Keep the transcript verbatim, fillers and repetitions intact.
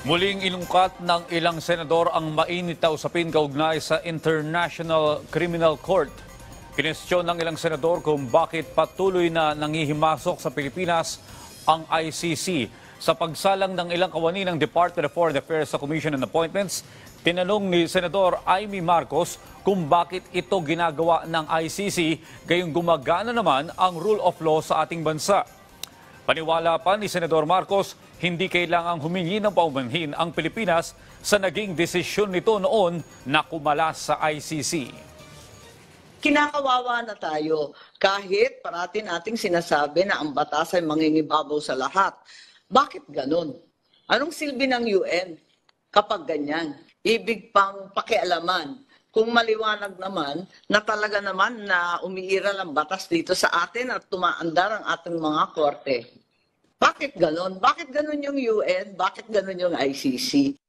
Muling inungkat ng ilang senador ang mainit na usapin kaugnay sa International Criminal Court. Kinestyon ng ilang senador kung bakit patuloy na nangihimasok sa Pilipinas ang I C C. Sa pagsalang ng ilang kawani ng Department of Foreign Affairs sa Commission on Appointments, tinanong ni Senador Amy Marcos kung bakit ito ginagawa ng I C C gayong gumagana naman ang rule of law sa ating bansa. Paniwala pa ni Senador Marcos, hindi kailangang humingi ng paumanhin ang Pilipinas sa naging desisyon nito noon na kumalas sa I C C. Kinakawawa na tayo kahit parati nating sinasabi na ang batas ay mangingibabaw sa lahat. Bakit ganun? Anong silbi ng U N kapag ganyan? Ibig pang pakialaman. Kung maliwanag naman na talaga naman na umiiral ang batas dito sa atin at tumaandar ang ating mga korte. Bakit ganon? Bakit ganon yung U N? Bakit ganon yung I C C?